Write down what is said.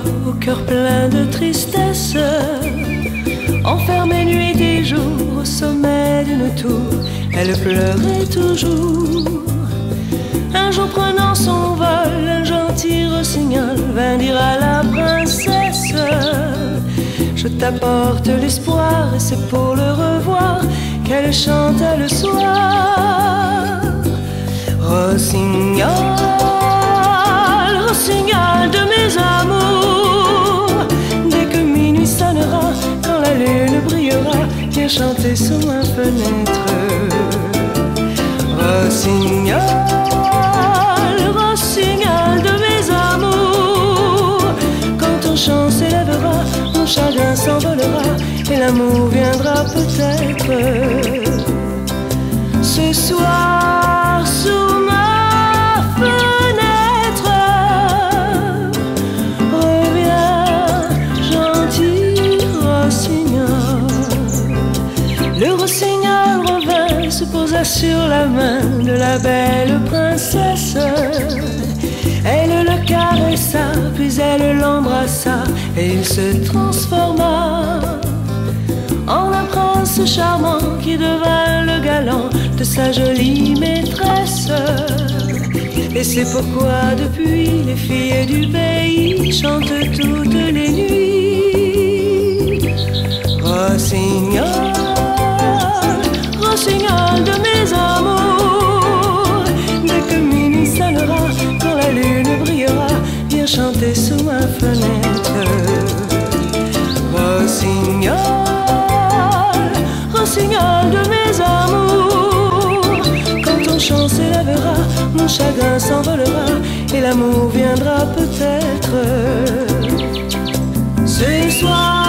au cœur plein de tristesse, enfermée nuit et jour au sommet d'une tour, elle pleurait toujours. Un jour prenant son vol, un gentil rossignol vint dire à la princesse: je t'apporte l'espoir et c'est pour le revoir qu'elle chantait le soir. Rossignol, rossignol de mes amours, dès que minuit sonnera, quand la lune brillera, viens chanter sous ma fenêtre. Rossignol, rossignol de mes amours, quand ton chant s'élèvera, mon chagrin s'envolera et l'amour viendra peut-être. Ce soir sous ma fenêtre, reviens gentil rossignol. Le rossignol revint, se posa sur la main de la belle princesse. Elle le caressa, puis elle l'embrassa, et il se transforma en un prince charmant qui devint le galant de sa jolie maîtresse. Et c'est pourquoi depuis les filles du pays chantent toutes les nuits. Rossignol, rossignol de mes amours, dès que minuit sonnera, quand la lune brillera, viens chanter sous ma fenêtre. Rossignol, rossignol de mes amours, quand ton chant s'élèvera, mon chagrin s'envolera et l'amour viendra peut-être. Ce soir